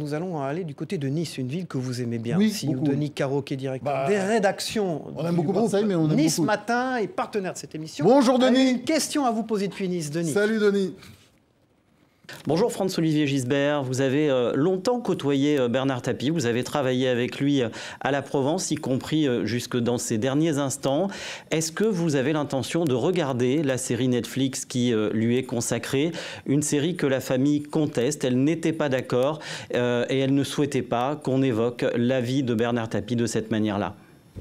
Nous allons aller du côté de Nice, une ville que vous aimez bien Oui, aussi, où beaucoup. Denis Caro, qui est directeur des rédactions. On aime beaucoup Marseille, mais on aime Nice beaucoup. Matin est partenaire de cette émission. Bonjour Denis. Une question à vous poser depuis Nice, Denis. Salut Denis. Bonjour Franz-Olivier Gisbert, vous avez longtemps côtoyé Bernard Tapie, vous avez travaillé avec lui à la Provence, y compris jusque dans ses derniers instants. Est-ce que vous avez l'intention de regarder la série Netflix qui lui est consacrée, une série que la famille conteste, elle n'était pas d'accord et elle ne souhaitait pas qu'on évoque la vie de Bernard Tapie de cette manière-là?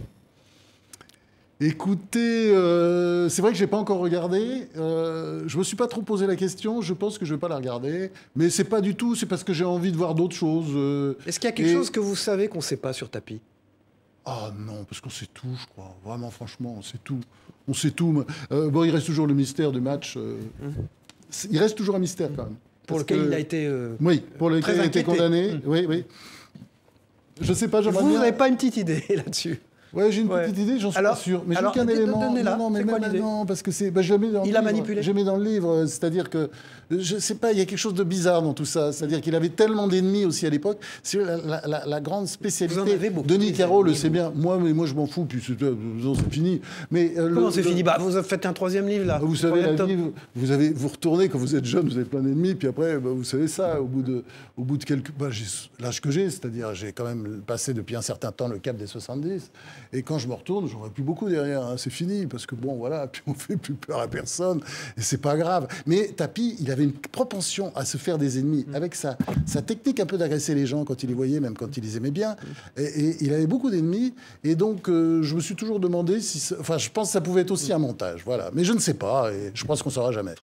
Écoutez, c'est vrai que je n'ai pas encore regardé. Je ne me suis pas trop posé la question. Je pense que je ne vais pas la regarder. Mais c'est pas du tout. C'est parce que j'ai envie de voir d'autres choses. Est-ce qu'il y a quelque chose que vous savez qu'on ne sait pas sur Tapie? Ah non, parce qu'on sait tout, je crois. Vraiment, franchement, on sait tout. On sait tout. Bon, il reste toujours le mystère du match. Il reste toujours un mystère, quand même. Pour lequel il a été oui, pour lequel il a été condamné. Oui, oui. Je ne sais pas, Vous n'avez pas une petite idée là-dessus? Ouais, j'ai une petite idée, j'en suis pas sûr. Mais j'ai aucun élément. Non, mais non, parce que c'est. Je l'ai mis dans le livre. Il a manipulé. J'ai mis dans le livre, c'est-à-dire que je sais pas, il y a quelque chose de bizarre dans tout ça. C'est-à-dire qu'il avait tellement d'ennemis aussi à l'époque. C'est la grande spécialité. Denis Caro le sait bien. Moi, je m'en fous. Puis c'est fini. Mais comment c'est fini? Bah, vous faites un troisième livre là. Vous savez, vous retournez quand vous êtes jeune, vous avez plein d'ennemis. Puis après, vous savez ça. Au bout de quelques, l'âge que j'ai, c'est-à-dire j'ai quand même passé depuis un certain temps le cap des 70. Et quand je me retourne, j'en vois plus beaucoup derrière. Hein. C'est fini, parce que bon, voilà, puis on fait plus peur à personne, et c'est pas grave. Mais Tapie, il avait une propension à se faire des ennemis, avec sa technique un peu d'agresser les gens quand il les voyait, même quand il les aimait bien. Et il avait beaucoup d'ennemis, et donc je me suis toujours demandé si... Enfin, je pense que ça pouvait être aussi un montage, voilà. Mais je ne sais pas, et je pense qu'on ne saura jamais.